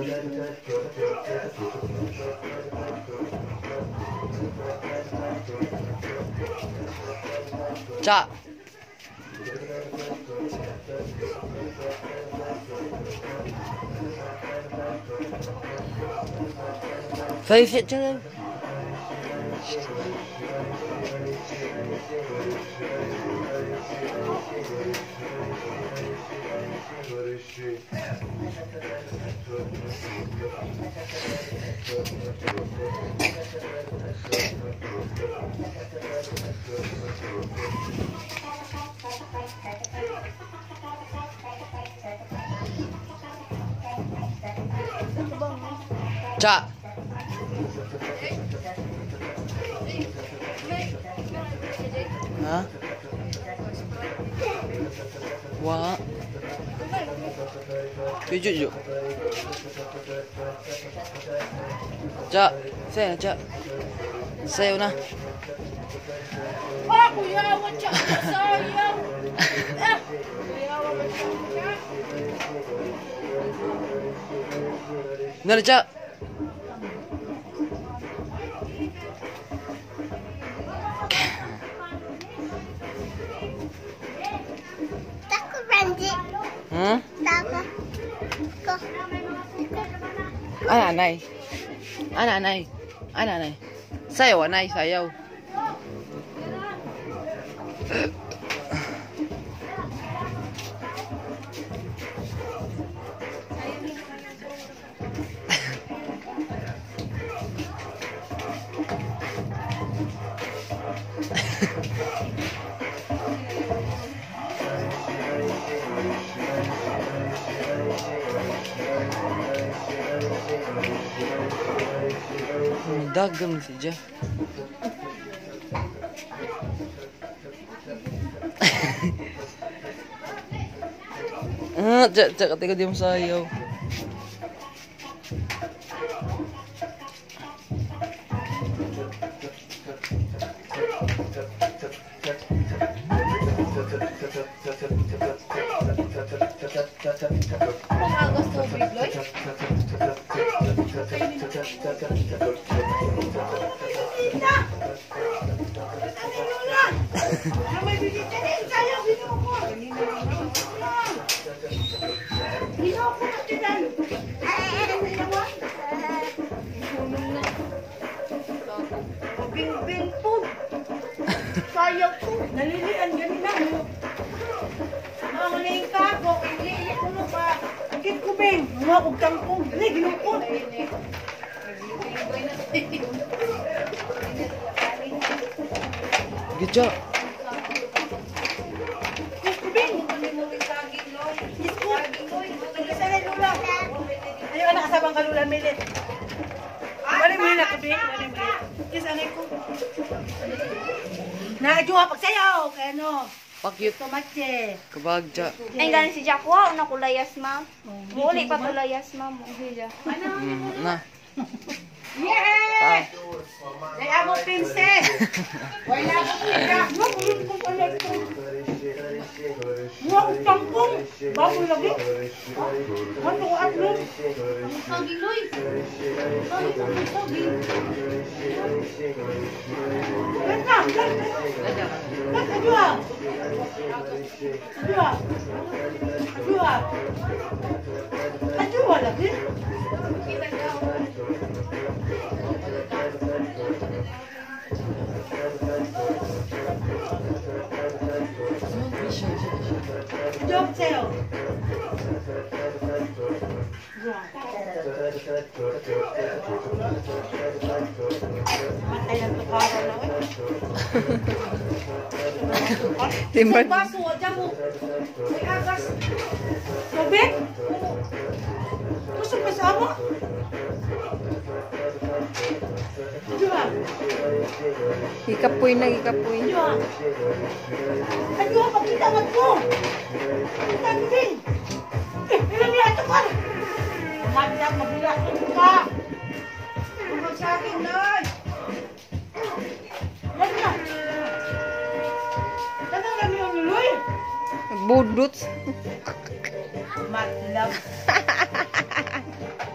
Cha. Phải phiệt chứ. Cha. Hả? Wah. Jujur. Cak, saya cak. Saya na. Aku ya macam saya. Nara cak. Takut banjir. Takut. Anak này. Anak này. Anak này. Sayaw anay, sayaw. Dagang saja. Cak ketika dia sayaw. Pag-agos tubig, Loy. Bing-bing po. Sayang po. Nalilian ganina. Mangaling ka ako. Hindi ko pa. Kit ko bing. Mga kugtang po. Hindi, ginukot. Gidya. Kit ko bing. Kit ko. Kasanay lula. Ayaw anak kasabang kalula milit. Wala mo yun ako bing. Wala mo yun. Kasanay ko. Naadyo nga pagsayaw. Kaya ano. Pakyut. Tomatse. Kabagja. Ay, galing si Jack. Wow, nakulayas, ma'am. Muli pa tulayas, ma'am. Na. Yeah! Ay, amo pinse. Wala ko pinse. Mabulong ko pala ito. Mga utampong. Bago lagi. Ano ko atlo? Ang saging, Loy. Ang saging. Ganda, ganda. Ganda, adua. Adua. Adua. Adua lagi. Job sa'yo. Matay lang tukara lang eh. Timban. Sa baso, dyan mo. May agas. Tubig? Gusto pa sa mo? Diyan. Ikapoy na ikapoy. Diyan. Diyan, pakita mo ko. Pakita mo din. Ilang niya ito ka. Magdak, mabiyak ka. Tumag sa akin, Loy. Yan na. Tanang kami yung Loy. Budut. Matlab.